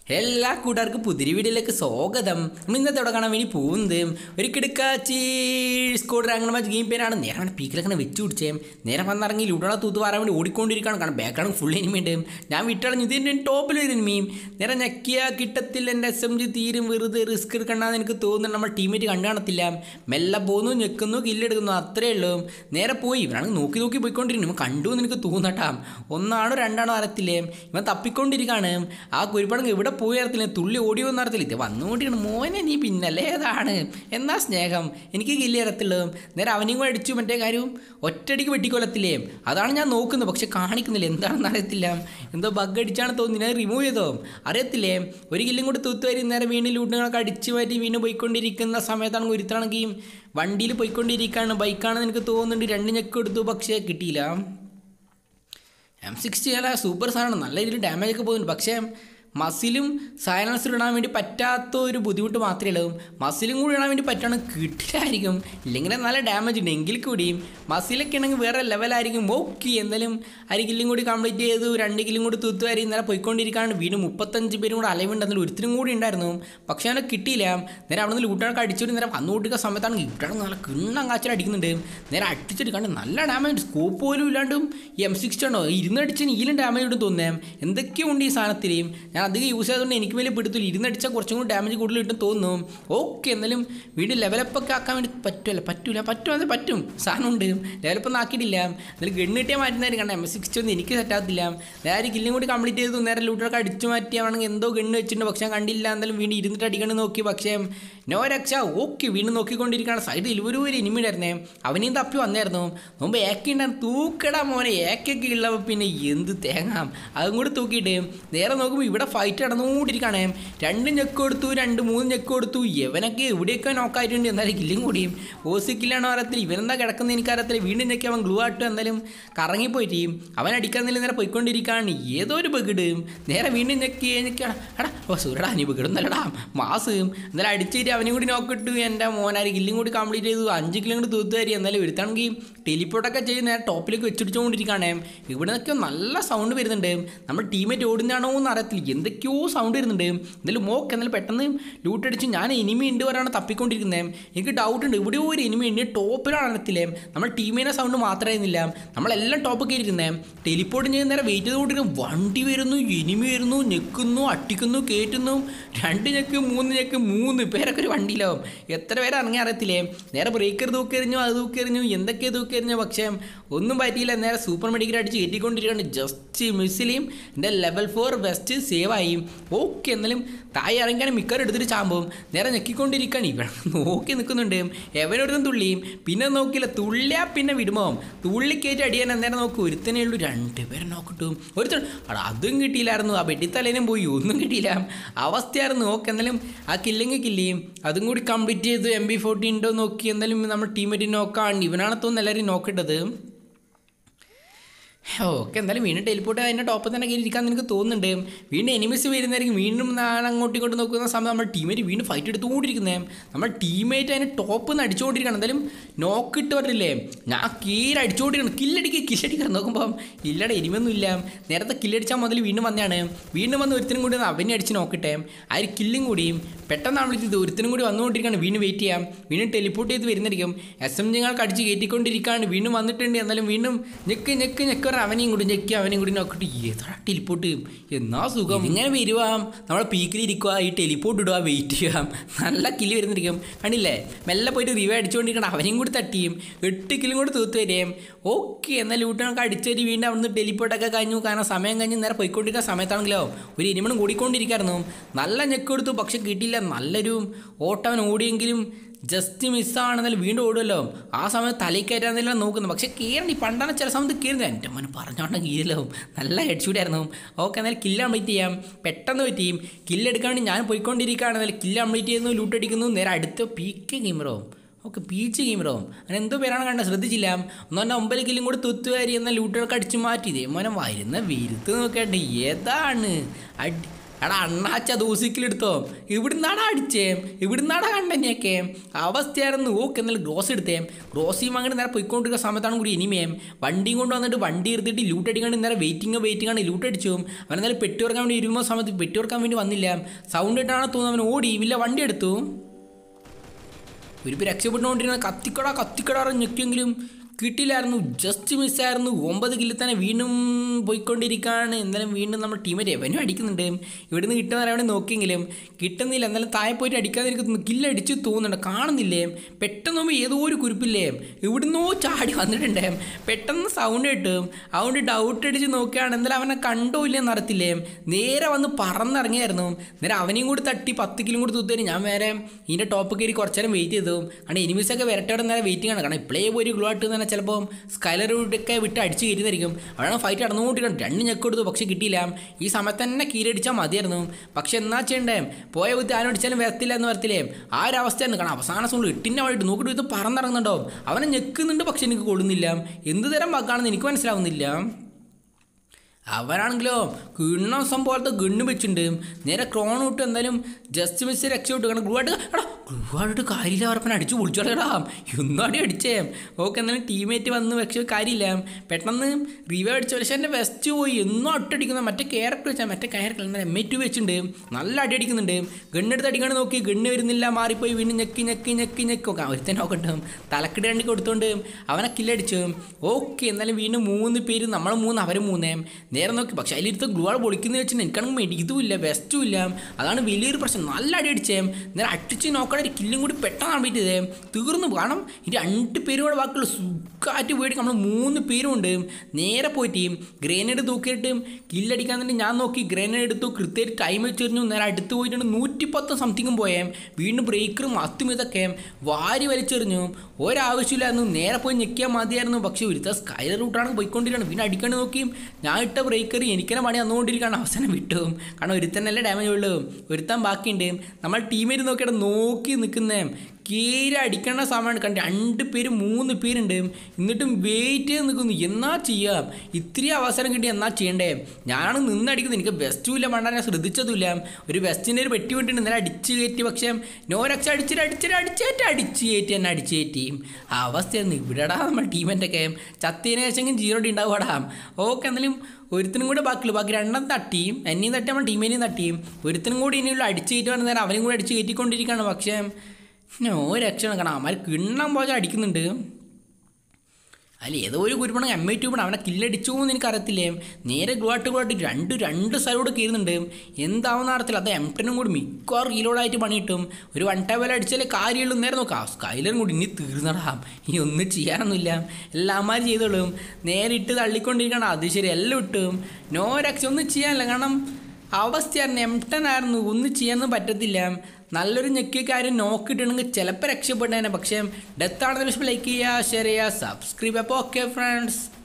എല്ലാ കൂട്ടുകാർക്കും പുതിരി വീഡിയോയിലേക്ക് സ്വാഗതം. ഇന്നത്തെ അവിടെ കാണാൻ വേണ്ടി പോകുന്നത് ഒരു കിടക്കാച്ചി സ്കോഡ് റാങ്ക് മാച്ച് ഗെയിം പേരാണ്. നേരെ അവനെ പീക്കിലൊക്കെ വെച്ച് പിടിച്ചേ നേരെ വന്നിറങ്ങി ലൂട്ടോളെ തൂത്ത് വരാൻ വേണ്ടി ഓടിക്കൊണ്ടിരിക്കുകയാണ്. കാരണം ബാക്കാണ് ഫുൾ എനിമിയുണ്ട്. ഞാൻ വിട്ടളഞ്ഞു ഇതിൻ്റെ ടോപ്പിൽ ഒരു എനിമിയും നേരെ ഞെക്കിയ കിട്ടത്തിൽ എൻ്റെ SMG തീരും. വെറുതെ റിസ്ക് എടുക്കണ്ടെന്ന് എനിക്ക് തോന്നുന്നു. നമ്മൾ ടീമേറ്റ് കണ്ടു കാണത്തില്ല. മെല്ലെ പോകുന്നു, ഞെക്കുന്നു, കില്ലെടുക്കുന്നു, അത്രയേ ഉള്ളൂ. നേരെ പോയി ഇവനാണ് നോക്കി നോക്കി പോയിക്കൊണ്ടിരിക്കുന്നു. ഇവൻ കണ്ടു എന്ന് എനിക്ക് തോന്നട്ടാ. ഒന്നാണോ രണ്ടാണോ അറിയത്തില്ലേ. ഇവൻ തപ്പിക്കൊണ്ടിരിക്കുകയാണ്. ആ കുരിപ്പടങ്ങ് ഇവിടെ പോയി അറിയത്തില്ല, തുള്ളി ഓടി വന്ന് അറിയത്തില്ല. ഇത് വന്നുകൊണ്ടിരിക്കണം. മോനെ നീ പിന്നല്ലേ ഏതാണ് എന്നാ സ്നേഹം, എനിക്ക് കില്ല് അറിയത്തുള്ളൂ. നേരെ അവനെയും കൂടെ അടിച്ചു. മറ്റേ കാര്യവും ഒറ്റയടിക്ക് വെട്ടിക്കൊല്ലത്തില്ലേ. അതാണ് ഞാൻ നോക്കുന്നത്, പക്ഷെ കാണിക്കുന്നില്ല. എന്താണെന്ന് അറിയത്തില്ല. എന്തോ ബഗ് അടിച്ചാണ് തോന്നുന്നത്. ഞാൻ റിമൂവ് ചെയ്തോ അറിയത്തില്ലേ. ഒരു കില്ലും കൂടി തൂത്ത് വരും. നേരെ വീണ്ടും ലൂട്ടുകളൊക്കെ അടിച്ച് മാറ്റി വീണ്ടും പോയിക്കൊണ്ടിരിക്കുന്ന സമയത്താണ് ഒരുത്താണെങ്കിൽ വണ്ടിയിൽ പോയിക്കൊണ്ടിരിക്കുകയാണ്. ബൈക്കാണെന്ന് എനിക്ക് തോന്നുന്നുണ്ട്. 2 ഞെക്ക് എടുത്തു, പക്ഷേ കിട്ടിയില്ല. M60 അല്ല, സൂപ്പർ സാധനമാണ്. നല്ല രീതിയിൽ ഡാമേജ് ഒക്കെ പോകുന്നുണ്ട്. പക്ഷേ മസിലും സൈലൻസർ ഇടാൻ വേണ്ടി പറ്റാത്ത ഒരു ബുദ്ധിമുട്ട് മാത്രമേ ഉള്ളൂ. മസിലും കൂടി ഇടാൻ വേണ്ടി പറ്റുകയാണെങ്കിൽ കിട്ടില്ലായിരിക്കും. ഇല്ലെങ്കിൽ നല്ല ഡാമേജ് ഉണ്ട്. എങ്കിൽ കൂടിയും മസിലൊക്കെ ആണെങ്കിൽ വേറെ ലെവലായിരിക്കും. ഓക്കെ, എന്തായാലും 1 കില്ലും കൂടി കംപ്ലീറ്റ് ചെയ്തു. 2 കില്ലും കൂടി തൂത്തുവാരി നേരെ പോയിക്കൊണ്ടിരിക്കുകയാണ്. വീണ്ടും 35 പേരും കൂടെ അലവുണ്ട്. അതിൽ ഒരുത്തിനും കൂടി ഉണ്ടായിരുന്നു, പക്ഷേ അവനെ കിട്ടിയില്ല. നേരെ അവിടെ നിന്ന് ലൂട്ടൊക്കെ അടിച്ചിട്ട് നേരെ വന്നുകൊണ്ടിരിക്കുന്ന സമയത്താണ് ഇവിടെ നല്ല കിണ്ണം കാച്ചിൽ അടിക്കുന്നുണ്ട്. നേരെ അടിച്ചിട്ട് നല്ല ഡാമേജ്. സ്കോപ്പ് പോലും ഇല്ലാണ്ടും M60 ഉണ്ടോ ഇരുന്നടിച്ച് ഈലും ഡാമേജ് ഇടും തോന്നേ. എന്തൊക്കെയുണ്ട് ഈ സാധനത്തിൽ. ഞാൻ അധികം യൂസ് ചെയ്തുകൊണ്ട് എനിക്ക് വലിയ പിടുത്തില്ല. ഇരുന്നടിച്ചാൽ കുറച്ചും കൂടി ഡാമേജ് കൂടുതൽ കിട്ടും തോന്നുന്നു. ഓക്കെ, എന്നാലും വീണ്ടും ലെവലപ്പൊക്കെ ആക്കാൻ വേണ്ടി പറ്റും. സാധനമുണ്ട്. ലെവലപ്പൊന്നും ആക്കിയിട്ടില്ല. എന്നാലും ഗണ്ണിട്ടേ മാറ്റുന്നതായിരിക്കും. കാരണം M60 ഒന്നും എനിക്ക് സെറ്റാകത്തില്ല. നേരെ കില്ലും കൂടി കംപ്ലീറ്റ് ചെയ്തു. നേരെ ലൂട്ടൊക്കെ അടിച്ചു മാറ്റിയാണെങ്കിൽ എന്തോ ഗണ്ണ് വെച്ചിട്ടുണ്ട്, പക്ഷേ ഞാൻ കണ്ടില്ല. എന്തായാലും വീണ്ടും ഇരുന്നിട്ട് അടിക്കണം നോക്കി, പക്ഷേ നോ രക്ഷ. ഓക്കെ, വീണ്ടും നോക്കിക്കൊണ്ടിരിക്കുകയാണ്. സൈഡിൽ ഒരു എനിമിയായിരുന്നേ. അവനെയും തപ്പി വന്നായിരുന്നു. മുമ്പ് ഏക്കുണ്ടായിരുന്നു. തൂക്കടാ മോനെ, ഏക്കൊക്കെ ഉള്ളപ്പോൾ പിന്നെ എന്ത് തേങ്ങാം. അതും കൂടി തൂക്കിയിട്ട് നേരെ നോക്കുമ്പോൾ ഇവിടെ ഫൈറ്റ് നടന്നുകൊണ്ടിരിക്കുകയാണ്. 2 ഞെക്ക് കൊടുത്തു, 2-3 ഞെക്ക് കൊടുത്തു. ഇവനൊക്കെ എവിടെയൊക്കെ നോക്കായിട്ടുണ്ട്. എന്നാലും കില്ലും കൂടിയും ഓസിക്കില്ലാണോ അറിയത്തില്ല. ഇവനെന്താ കിടക്കുന്നത് എനിക്കറിയത്തില്ല. വീണ്ടും ഞെക്കി അവൻ ഗ്ലൂ ആയിട്ട് എന്തായാലും കറങ്ങിപ്പോയിട്ട് അവൻ അടിക്കാന്നില്ല. നേരെ പോയിക്കൊണ്ടിരിക്കുകയാണ്. ഏതോ ഒരു ബഗിട്. നേരെ വീണ്ടും ഞെക്കിയാണ്. എടാ സൂര്യടാ, നീ ബഗിടുന്നല്ലടാ മാസ്. എന്നാലും അടിച്ചിട്ട് അവനും കൂടി നോക്കിട്ടു. എൻ്റെ മോനാര് കില്ലും കൂടി കംപ്ലീറ്റ് ചെയ്തു. 5 കില്ലും കൂടി തൂത്തുകാരി. എന്നാലും ഒരുത്താണെങ്കിൽ ടെലിപ്പോർട്ടൊക്കെ ചെയ്ത് നേരെ ടോപ്പിലേക്ക് വെച്ചിടിച്ചുകൊണ്ടിരിക്കുകയാണ്. ഇവിടെ നിന്നൊക്കെ നല്ല സൗണ്ട് വരുന്നുണ്ട്. നമ്മൾ ടീമേറ്റ് ഓടുന്നതാണോ എന്ന് അറിയത്തില്ല. എന്തൊക്കെയോ സൗണ്ട് വരുന്നുണ്ട്. എന്തായാലും എന്നാലും പെട്ടെന്ന് ലൂട്ടടിച്ച് ഞാൻ എനിമി ഉണ്ട് വരാണ് തപ്പിക്കൊണ്ടിരിക്കുന്നത്. എനിക്ക് ഡൗട്ട് ഉണ്ട്, ഇവിടെ ഒരു എനിമി ഉണ്ട്. ടോപ്പിലാണ് അറിയത്തില്ലേ. നമ്മൾ ടീമിനെ സൗണ്ട് മാത്രമായിരുന്നില്ല, നമ്മളെല്ലാം ടോപ്പൊക്കെ ഇരിക്കുന്നത്. ടെലിപ്പോർട്ട് ചെയ്യുന്ന നേരം വെയിറ്റ് ചെയ്തുകൊണ്ടിരിക്കും. വണ്ടി വരുന്നു, എനിമി വരുന്നു, ഞെക്കുന്നു, അട്ടിക്കുന്നു, കയറ്റുന്നു. 2 ഞെക്ക് 3 ഞെക്ക് 3 പേരൊക്കെ ഒരു വണ്ടിയിലാവും. എത്ര പേരെ ഇറങ്ങി അറിയത്തില്ലേ. നേരെ ബ്രേക്കർ തൂക്കെറിഞ്ഞു, അത് തൂക്കെറിഞ്ഞു, എന്തൊക്കെയോ തൂക്കെറിഞ്ഞു, പക്ഷേ ഒന്നും പറ്റിയില്ല. നേരെ സൂപ്പർ മെഡിക്കൽ അടിച്ച് കയറ്റിക്കൊണ്ടിരിക്കുകയാണ്. ജസ്റ്റ് മിസ്സിലെയും എൻ്റെ ലെവൽ 4 വെസ്റ്റ് സേവ് ആയി. ഓക്കെ, എന്നാലും താഴെ ഇറങ്ങിയാണ് മിക്കവാറും എടുത്തിട്ട് ചാമ്പും. നേരെ ഞെക്കിക്കൊണ്ടിരിക്കുകയാണ്. ഇവിടെ നോക്കി നിൽക്കുന്നുണ്ട്. എവനൊരുത്തും തുള്ളിയും. പിന്നെ നോക്കിയില്ല, തുള്ളിയാ പിന്നെ വിടുമോ. തുള്ളിക്കയറ്റി അടിയാൻ നേരെ നോക്കും. ഒരുത്തനേ ഉള്ളൂ. 2 പേരെ നോക്കിട്ടും ഒരുത്തൻ അതും കിട്ടിയില്ലായിരുന്നു. ആ വെട്ടിത്തലേനും പോയി, ഒന്നും കിട്ടിയില്ല അവസ്ഥയായിരുന്നു. ഓക്കെ, എന്നാലും ആ കില്ലെങ്കിൽ കില്ലിയും അതും കൂടി കംപ്ലീറ്റ് ചെയ്തു. MB40 ഉണ്ടോ നോക്കി. എന്തായാലും നമ്മൾ ടീമേറ്റ് നോക്കാണ്. ഇവനാണ് തോന്നുന്നു എല്ലാവരും നോക്കിട്ടത്. ഓക്കെ, എന്തായാലും വീണ്ടും ടെലിപ്പോർട്ട് അതിൻ്റെ ടോപ്പിൽ തന്നെ കയറിയിരിക്കാമെന്ന് എനിക്ക് തോന്നുന്നുണ്ട്. വീണ്ടും എനിമീസ് വരുന്നതായിരിക്കും. വീണ്ടും ഞാൻ അങ്ങോട്ടും ഇങ്ങോട്ട് നോക്കുന്ന സമയത്ത് നമ്മൾ ടീമേറ്റ് വീണ്ടും ഫൈറ്റ് എടുത്തുകൊണ്ടിരിക്കുന്നത്. നമ്മൾ ടീമേറ്റ് അതിന് ടോപ്പിൽ നിന്ന് അടിച്ചുകൊണ്ടിരിക്കണം. എന്തായാലും നോക്കിട്ട് പറഞ്ഞില്ലേ, ഞാൻ കീരി അടിച്ചുകൊണ്ടിരിക്കണം. കില്ലടിക്കണം നോക്കുമ്പം ഇല്ലടെ എനിമയൊന്നും ഇല്ല. നേരത്തെ കില്ലടിച്ചാൽ മുതൽ വീണ്ടും വന്നതാണ്. വീണ്ടും വന്ന് ഒരുത്തിനും കൂടി അവനെ അടിച്ച് നോക്കട്ടെ. ആ ഒരു കില്ലും കൂടിയും പെട്ടെന്നാണ് വിളിച്ചത്. ഒരുത്തിനും കൂടി വന്നുകൊണ്ടിരിക്കുകയാണ്. വീണ്ടും വെയിറ്റ് ചെയ്യാം. വീണ്ടും ടെലിപ്പോർട്ട് ചെയ്ത് വരുന്നതായിരിക്കും. SMGകൾക്ക് അടിച്ച് കയറ്റിക്കൊണ്ടിരിക്കുകയാണ്. വീണ്ടും വന്നിട്ടുണ്ട്. എന്നാലും വീണ്ടും ഞെക്ക് അവനെയും കൂടി ഞെക്കി അവനെയും കൂടി നോക്കിയിട്ട് ഏതാ ടെലിപ്പോർട്ട് എന്നാ സുഖം. ഇങ്ങനെ വരുക, നമ്മൾ പീക്കിലിരിക്കുക, ഈ ടെലിപ്പോർട്ട് ഇടുക, വെയിറ്റ് ചെയ്യാം. നല്ല കില്ല് വരുന്നിരിക്കും. കണ്ടില്ലേ, മെല്ലെ പോയിട്ട് റിവൈവ് അടിച്ചുകൊണ്ടിരിക്കണം. അവനെയും കൂടി തട്ടിയും 8 കില്ലും കൂടി തൂത്ത് വരെയും. ഓക്കെ, എന്നാൽ ലൂട്ടൊക്കെ അടിച്ചേരി വീണ്ടും അവിടുന്ന് ടെലിപ്പോർട്ടൊക്കെ കഴിഞ്ഞു. കാരണം സമയം കഴിഞ്ഞ് നേരെ പോയിക്കൊണ്ടിരിക്കുന്ന സമയത്താണെങ്കിലോ ഒരു എനിമണം കൂടിക്കൊണ്ടിരിക്കായിരുന്നു. നല്ല ഞെക്ക് കൊടുത്തു, പക്ഷെ കിട്ടിയില്ല. നല്ലൊരു ഓട്ടവൻ ഓടിയെങ്കിലും ജസ്റ്റ് മിസ്സാണെന്നാലും വീണ്ടും ഓടുമല്ലോ. ആ സമയത്ത് തലയിൽ കയറ്റാന്നെല്ലാം നോക്കുന്നു, പക്ഷേ കയറണം. ഈ പണ്ടാണ് ചില സമയത്ത് കയറുന്നത്. എൻ്റെ മോനെ പറഞ്ഞോണ്ടെങ്കിൽ കീരല്ലോ നല്ല ഹെഡ്ഷൂട്ടായിരുന്നു. ഓക്കെ, എന്നാലും കില്ല് കംപ്ലീറ്റ് ചെയ്യാം. പെട്ടെന്ന് പറ്റിയും കില്ലെടുക്കാൻ വേണ്ടി ഞാൻ പോയിക്കൊണ്ടിരിക്കുകയാണ്. എന്നാലും കില്ല് കംപ്ലീറ്റ് ചെയ്യുന്നു, ലൂട്ടടിക്കുന്നു. നേരെ അടുത്ത PK ഗെയിമറോ. ഓക്കെ, പീച്ച് ഗെയിമറോ അങ്ങനെ എന്തോ പേരാണ് കണ്ടത്, ശ്രദ്ധിച്ചില്ല. ഒന്നും 9 കില്ലും കൂടി തുത്തുകാരി എന്നാൽ ലൂട്ടൊക്കെ അടിച്ച് മാറ്റിയതേ. മോനെ വരുന്ന വിരുത്ത് നോക്കട്ടെ. ഏതാണ് എടാ അണ്ണാച്ച ദൂസിക്കിലെടുത്തോ, ഇവിടുന്നാടാ അടിച്ചേ, ഇവിടുന്നാടാ കണ്ടനെയൊക്കെ അവസ്ഥയായിരുന്നു. ഓക്കെ എന്നാലും ഗ്രോസ് എടുത്തേ. ഗ്രോസിയും അങ്ങനെ നേരെ പോയിക്കൊണ്ടിരിക്കുന്ന സമയത്താണ് കൂടി ഇനിമേം വണ്ടിയും കൊണ്ട് വന്നിട്ട് വണ്ടി എടുത്തിട്ട് ലൂട്ട് അടിക്കാണ്ട് നേരെ വെയിറ്റിംഗ് ആണ് ലൂട്ട് അടിച്ചു. അവൻ എന്നാലും പെട്ടി ഓർക്കാൻ വേണ്ടി ഇരുന്ന സമയത്ത് പെട്ടി ഓർക്കാൻ വേണ്ടി വന്നില്ല. സൗണ്ട് ഇട്ടാണ് തോന്നുന്നു അവൻ ഓടി ഇല്ല വണ്ടി എടുത്തു. ഒരു രക്ഷപ്പെട്ടുകൊണ്ടിരുന്ന കത്തിക്കട ഞെക്കിയെങ്കിലും കിട്ടിയില്ലായിരുന്നു, ജസ്റ്റ് മിസ്സായിരുന്നു. 9 കില്ലിൽ തന്നെ വീണ്ടും പോയിക്കൊണ്ടിരിക്കുകയാണ്. എന്നാലും വീണ്ടും നമ്മുടെ ടീമേറ്റ് എവനും അടിക്കുന്നുണ്ട്. ഇവിടുന്ന് കിട്ടുന്ന വേണ്ടി നോക്കിയെങ്കിലും കിട്ടുന്നില്ല. എന്നാലും താഴെ പോയിട്ട് അടിക്കാതിരിക്കുന്നു. കില്ലടിച്ച് തോന്നുന്നുണ്ട്, കാണുന്നില്ലേ. പെട്ടെന്ന് നോക്കുമ്പോൾ ഏതോ ഒരു കുരിപ്പില്ലേ ഇവിടുന്നോ ചാടി വന്നിട്ടുണ്ടേ. പെട്ടെന്ന് സൗണ്ട് കിട്ടും. അതുകൊണ്ട് ഡൗട്ട് അടിച്ച് നോക്കുകയാണ്. എന്തായാലും അവനെ കണ്ടോ ഇല്ലെന്ന് അറിയത്തില്ലേ. നേരെ വന്ന് പറന്നിറങ്ങിയായിരുന്നു. നേരെ അവനെയും കൂടി തട്ടി 10 കിലും കൂടി തൂത്തേരും. ഞാൻ വേറെ ഇതിൻ്റെ ടോപ്പ് കയറി കുറച്ച് നേരം വെയിറ്റ് ചെയ്തു. കാരണം എനിമീസൊക്കെ വരട്ടോടെ നേരെ വെയിറ്റിംഗ് ആണ്. കാരണം ഇപ്പോഴേ പോയി ഗ്ലൂ ആയിട്ട് തന്നെ ചിലപ്പോൾ സ്കൈലറൂട്ടൊക്കെ വിട്ട് അടിച്ച് കയറ്റുന്നതായിരിക്കും. അവിടെയാണ് ഫൈറ്റ് നടന്നുകൊണ്ടിരിക്കണം. 2 ഞെക്ക് കൊടുത്തു, പക്ഷേ കിട്ടിയില്ല. ഈ സമയത്ത് തന്നെ കീഴടിച്ചാൽ മതിയായിരുന്നു. പക്ഷെ എന്നാ ചെയ്യണ്ടേ, പോയ കുത്തി ആരും അടിച്ചാലും വരത്തില്ല എന്ന് വരത്തില്ലേ. ആ ഒരു അവസ്ഥയായിരുന്നു. കാരണം അവസാന സോണിൽ 8ൻ്റെ വേണ്ടിയിട്ട് നോക്കിയിട്ട് ഇത് പറന്നിറങ്ങുന്നുണ്ടാവും. അവനെ ഞെക്കുന്നുണ്ട്, പക്ഷെ എനിക്ക് കൊള്ളുന്നില്ല. എന്ത് തരം ബഗ്ഗാണെന്ന് എനിക്ക് മനസ്സിലാവുന്നില്ല. അവരാണെങ്കിലോ കിണ്ണം സംഭവത്തെ ഗണ്ണ് വെച്ചിട്ടുണ്ട്. നേരെ ക്രോൺ വിട്ട് എന്തായാലും ജസ്റ്റ് മിസ് രക്ഷപ്പെട്ടു. കാരണം ഗ്ലൂവായിട്ട് കാര്യമില്ല, അവരപ്പൻ അടിച്ചു പൊളിച്ചോളാം ഒന്നും അടിച്ചേ. ഓക്കെ എന്നാലും ടീമേറ്റ് വന്ന് പക്ഷേ കാര്യമില്ല. പെട്ടെന്ന് റിവൈവ് അടിച്ചു. പക്ഷേ എൻ്റെ വെസ്റ്റ് പോയി എന്നും ഒട്ടടിക്കുന്ന മറ്റേ ക്യാരക്ടർ വെച്ചാൽ മറ്റേ ക്യാരക്ടർ എന്നാൽ M2 വെച്ചിട്ടുണ്ട്. നല്ല അടി അടിക്കുന്നുണ്ട്. ഗണ്ണെടുത്ത് അടിക്കാണ്ട് നോക്കി ഗണ്ണ് വരുന്നില്ല, മാറിപ്പോയി. വീണ്ടും ഞെക്കി നോക്കാം. ഒരുത്തന്നെ നോക്കട്ടെ തലക്കിടി 2 കൊടുത്തോണ്ട് അവനെ കില്ലടിച്ചു. ഓക്കെ എന്നാലും വീണ്ടും 3 പേര്, നമ്മൾ 3 അവർ 3 നേരെ നോക്കി. പക്ഷേ അതിലിരുത്ത് ഗ്ലൂവാൾ പൊളിക്കുന്നത് വെച്ചിട്ട് എനിക്കാണെങ്കിൽ ഇതുമില്ല വെസ്റ്റും ഇല്ല. അതാണ് വലിയൊരു പ്രശ്നം. നല്ല അടി അടിച്ചേ. നേരെ അടിച്ച് നോക്കാതെ ഒരു കില്ലും കൂടി പെട്ടെന്ന് വീട്ടിൽ തീർന്നു. കാരണം ഈ 2 പേരും കൂടെ ബാക്കിയുള്ള സുഖമായിട്ട് പോയിട്ട് നമ്മൾ 3 പേരും ഉണ്ട്. നേരെ പോയിട്ട് ഗ്രനേഡ് തൂക്കിയിട്ട് കില്ലടിക്കാൻ തന്നെ ഞാൻ നോക്കി. ഗ്രനേഡ് എടുത്തു, കൃത്യമായിട്ട് ടൈം വെച്ചെറിഞ്ഞു. നേരെ അടുത്ത് പോയിട്ടുണ്ട് 110 സംതിങ്ങും പോയേ. വീണ്ടും ബ്രേക്കറും അത്തും ഇതൊക്കെ വാരി വലിച്ചെറിഞ്ഞു. ഒരാവശ്യമില്ലായിരുന്നു. നേരെ പോയി ഞെക്കിയാൽ മതിയായിരുന്നു. പക്ഷേ ഒരുത്ത സ്കൈലർ റൂട്ടാണ് പോയിക്കൊണ്ടിരിക്കുകയാണ്. പിന്നെ അടിക്കാണ്ട് നോക്കി ഞാൻ ഇട്ട ബ്രേക്കർ എനിക്കെന്നെ പണി വന്നുകൊണ്ടിരിക്കുകയാണ്. അവസാനം വിട്ടു. കാരണം ഒരുത്തനല്ലേ ഡാമേജ് ഉള്ളൂ, ഒരുത്താൻ ബാക്കിയുണ്ട്. നമ്മൾ ടീമേറ്റ് നോക്കി നിൽക്കുന്നേ കീര അടിക്കേണ്ട സമയമാണ്. കണ്ട് 2 പേര് 3 പേരുണ്ട്. എന്നിട്ടും വെയിറ്റ് ചെയ്ത് നിൽക്കുന്നു. എന്നാ ചെയ്യാം, ഇത്തിരി അവസരം കിട്ടി എന്നാ ചെയ്യണ്ടേ. ഞാനാണ് നിന്നടിക്കുന്നത്. എനിക്ക് വെസ്റ്റും ഇല്ല, വേണ്ട ഞാൻ ശ്രദ്ധിച്ചതുമില്ല. ഒരു വെസ്റ്റിൻ്റെ ഒരു പെട്ടി വിട്ടിട്ട് ഇന്നലെ അടിച്ച് കയറ്റി. പക്ഷേ നോരക്ഷ അടിച്ച് കയറ്റി അവസ്ഥയായിരുന്നു. ഇവിടെടാ നമ്മൾ ടീമിൻ്റെയൊക്കെ ചത്തതിന് ശേഷം 0 ഉണ്ടാവുകടാ. ഓക്കെ എന്നാലും ഒരുത്തിനും കൂടെ ബാക്കിയുള്ളൂ. ബാക്കി 2 തട്ടി, എന്നെയും തട്ടി നമ്മൾ ടീമേനെയും തട്ടി. ഒരുത്തിനും കൂടി ഇനിയുള്ള അടിച്ച് കയറ്റി വന്ന നേരം അവനും കൂടി അടിച്ച് കയറ്റിക്കൊണ്ടിരിക്കുകയാണ്. പക്ഷേ രക്ഷണം കാണാം. അവന്മാർ കിണ്ണം പോലെ അടിക്കുന്നുണ്ട്. അതിൽ ഏതോ ഒരു കുരുപ്പണ M2 അവനെ കില്ലടിച്ചു എന്ന് എനിക്കറിയത്തില്ലേ. നേരെ ഗ്ലുവായിട്ട് രണ്ട് സൈഡോട് കയറുന്നുണ്ട്. എന്താവുന്ന അറിയത്തില്ല. അത് M10 കൂടി മിക്കവാറും റീലോഡായിട്ട് പണി കിട്ടും. ഒരു 1 ടൈം അടിച്ചാലേ കാര്യമുള്ളൂ. നേരെ നോക്കാം സ്കൈലറും കൂടി ഇനി തീർന്നടാം. ഇനി ഒന്നും ചെയ്യാനൊന്നുമില്ല, എല്ലാമാരും ചെയ്തോളും. നേരെ ഇട്ട് തള്ളിക്കൊണ്ടിരിക്കണം. അത് ശരി, എല്ലാം ഇട്ടും രക്ഷ ഒന്നും ചെയ്യാനില്ല. കാരണം അവസ്ഥയായിരുന്നു. M10 ആയിരുന്നു, ഒന്നും ചെയ്യാനൊന്നും പറ്റത്തില്ല. നല്ലൊരു ഞെക്കിയ കാര്യം നോക്കിയിട്ടുണ്ടെങ്കിൽ ചിലപ്പോൾ രക്ഷപ്പെട്ടേനെ. പക്ഷേ ഡെത്ത് ആണെന്ന് ലൈക്ക് ചെയ്യുക, ഷെയർ ചെയ്യുക, സബ്സ്ക്രൈബ്. അപ്പോൾ ഓക്കെ ഫ്രണ്ട്സ്.